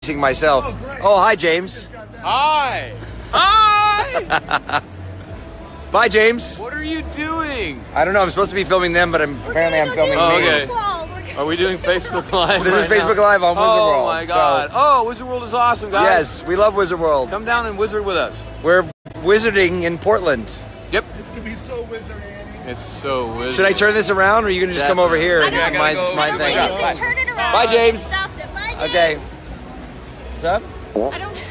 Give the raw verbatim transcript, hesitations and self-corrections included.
myself. Oh, hi, James. Hi. Hi. Bye, James. What are you doing? I don't know. I'm supposed to be filming them, but I'm, apparently I'm filming oh, me. Okay. Are we doing Facebook Live? This right is Facebook now? Live on Wizard oh, World. Oh my God! So. Oh, Wizard World is awesome, guys. Yes, we love Wizard World. Come down and wizard with us. We're wizarding in Portland. Yep. It's gonna be so wizard, Andy. It's so wizard. Should I turn this around, or are you gonna just Definitely. come over here I and don't do my, go- my I don't thing? think you can turn it around. Bye, James. Stop it. Bye, James. Okay. What's up? I don't